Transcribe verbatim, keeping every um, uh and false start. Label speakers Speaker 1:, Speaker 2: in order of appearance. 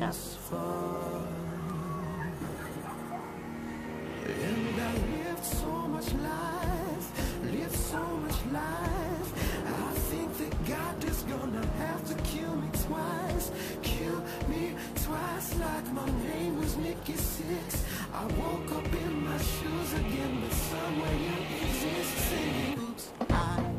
Speaker 1: up.
Speaker 2: And I lived so much life, lived so much life. I think that God is gonna have to kill me twice, kill me twice, like my name was Nikki Six. I woke up in my shoes again, but somewhere you exist, singing oops, I